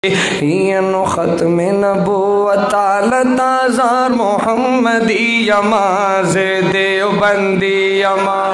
YONO ختم نبوت آل تازار محمدی یما زید دیوبندی یما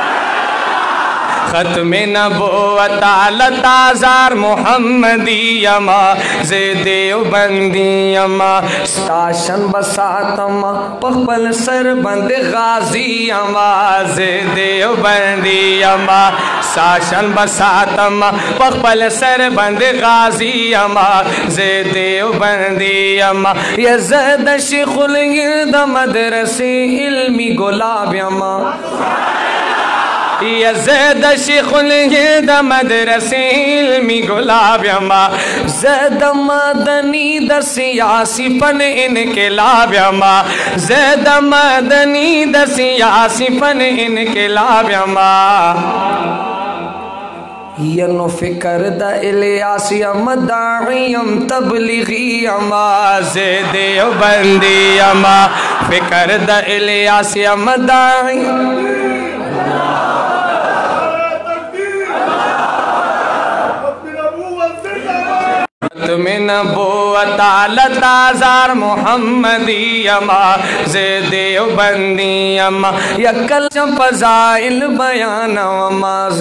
ختم نبوت آل تازار محمدی یما زید دیوبندی یما ستاشن بساتم پخپل سر بند غازی یما زید دیوبندی یما ساشن بساتم پخپل سر بند غازی یما زید دیوبندی یما یزد شیخ الگرد مدرسی علمی گلاب یما یزد شیخ الگرد مدرسی علمی گلاب یما زید مدنی در سیاسی فن انقلاب یما زید مدنی در سیاسی فن انقلاب یما ینو فکر دا الیاس یم داعیم تبلیغی یما زید دیوبندی یما فکر دا الیاس یم داعیم ختم نبوت آل تازار محمدی یما زید دیوبندی یما یکل فضائل بیان وماز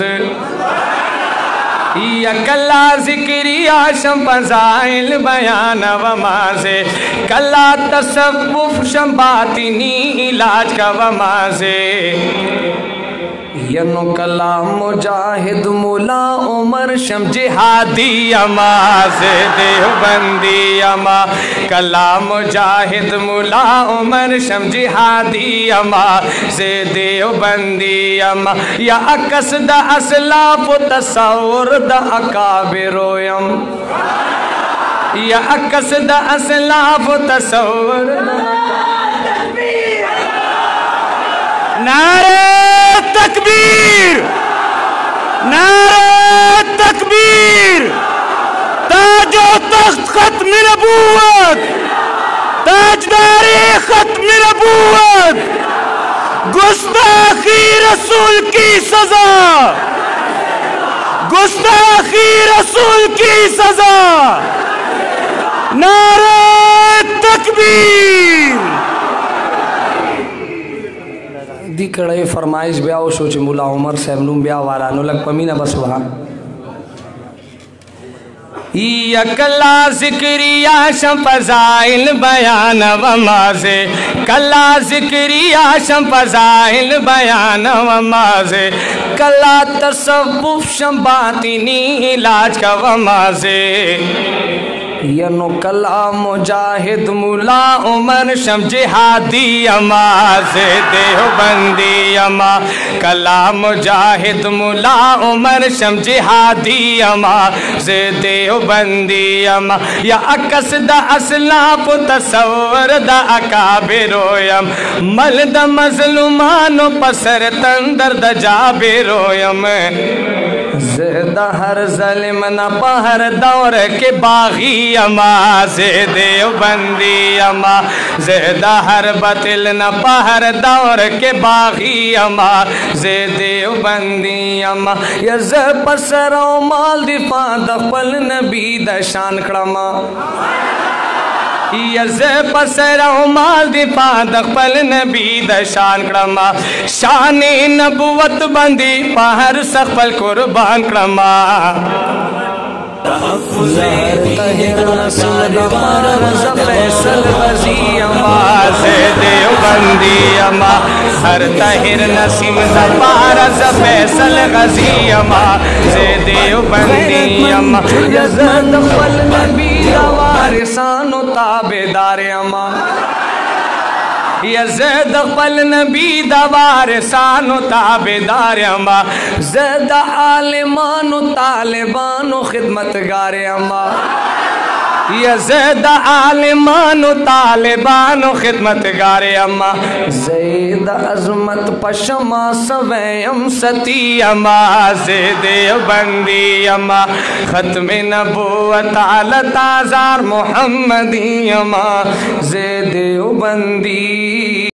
یکلا ذکری آشم فضائل بیان وماز کلا تصوف شم باطنی علاج کا وماز ینو کلام مجاہد مولا عمر شم جہادی یما زید دیوبندی یما کلام مجاہد مولا عمر شم جہادی یما زید دیوبندی یما یا اکس دا اسلاف و تصور دا اکابر یم یا اکس دا اسلاف و تصور دا نعرہ تکبیر نعرہ تکبیر تاج و تخت ختم نبوت تاجدار ختم نبوت گستاخی رسول کی سزا گستاخی رسول کی سزا نعرہ تکبیر دی کڑے فرمائش بیاو شوچ مولا عمر صاحب نوم بیا وارانو لگ پمینہ بس وہاں یکلا ذکری آشم فضائل بیان ومازے کلا ذکری آشم فضائل بیان ومازے کلا تصوف شم باطنی علاج کا ومازے ینو کلام مجاہد مولا عمر شم جہادی یما زید دیوبندی یما کلام مجاہد مولا عمر شم جہادی یما زید دیوبندی یما یا اکس دا اسلاف تصور دا اکابر یم مل دا مظلومانو پسر تندر دا جابر یم زید ہر ظلم نہ پہر دور کے باغی یما زید دیوبندی یما زید ہر باطل نہ پہر دور کے باغی یما زید دیوبندی یما یز پسر و مال دفاع دخل نبی دا شان کڑما یز پسر و مال دفاع دخل نبی دا شان کڑما شان نبوت بندی پہر سخفل قربان کڑما زہر تہر نسیم دمار رضا فیصل غزی یما زید دیوبندی یما ہر تہر نسیم دمار رضا فیصل غزی یما زید دیوبندی یما یزد دخل نبی وارثان و تابدار یما یزد قبل نبی دا وارثان و تابدار یما زد عالمان و طالبان و خدمتگار یما یزد عالمان و طالبان و خدمتگار یما زید عظمت پشما سویم ستی یما زید دیوبندی یما ختم نبوت آل تازار محمدی یما زید دیوبندی